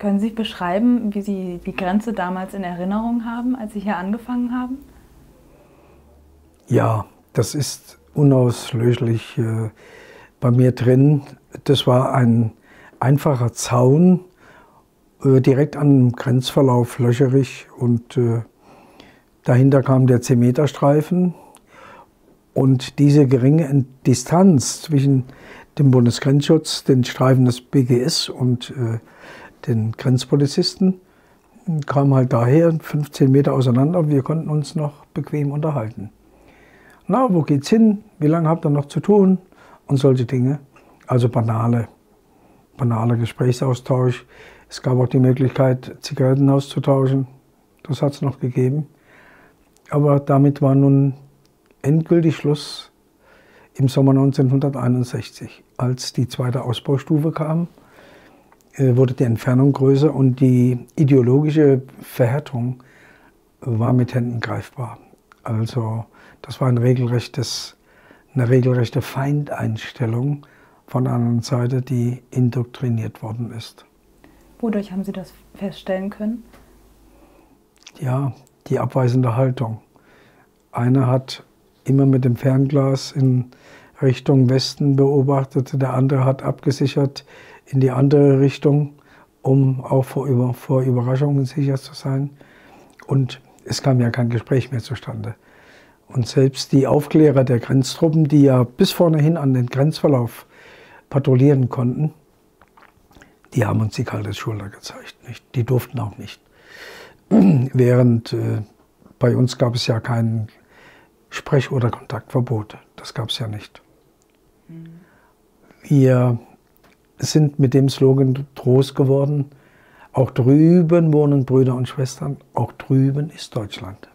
Können Sie beschreiben, wie Sie die Grenze damals in Erinnerung haben, als Sie hier angefangen haben? Ja, das ist unauslöschlich bei mir drin. Das war ein einfacher Zaun direkt am Grenzverlauf Löcherich und dahinter kam der 10-Meter-Streifen. Und diese geringe Distanz zwischen dem Bundesgrenzschutz, den Streifen des BGS und den Grenzpolizisten kam halt daher, 15 Meter auseinander. Wir konnten uns noch bequem unterhalten. Na, wo geht's hin? Wie lange habt ihr noch zu tun? Und solche Dinge. Also banaler Gesprächsaustausch. Es gab auch die Möglichkeit, Zigaretten auszutauschen. Das hat es noch gegeben. Aber damit war nun endgültig Schluss im Sommer 1961. Als die zweite Ausbaustufe kam, wurde die Entfernung größer und die ideologische Verhärtung war mit Händen greifbar. Also das war eine regelrechte Feindeinstellung von der anderen Seite, die indoktriniert worden ist. Wodurch haben Sie das feststellen können? Ja, die abweisende Haltung. Einer hat immer mit dem Fernglas in Richtung Westen beobachtet, der andere hat abgesichert in die andere Richtung, um auch vor Überraschungen sicher zu sein. Und es kam ja kein Gespräch mehr zustande. Und selbst die Aufklärer der Grenztruppen, die ja bis vorne hin an den Grenzverlauf patrouillieren konnten, die haben uns die kalte Schulter gezeigt. Nicht? Die durften auch nicht. Während bei uns gab es ja kein Sprech- oder Kontaktverbot. Das gab es ja nicht. Wir sind mit dem Slogan groß geworden. Auch drüben wohnen Brüder und Schwestern, auch drüben ist Deutschland.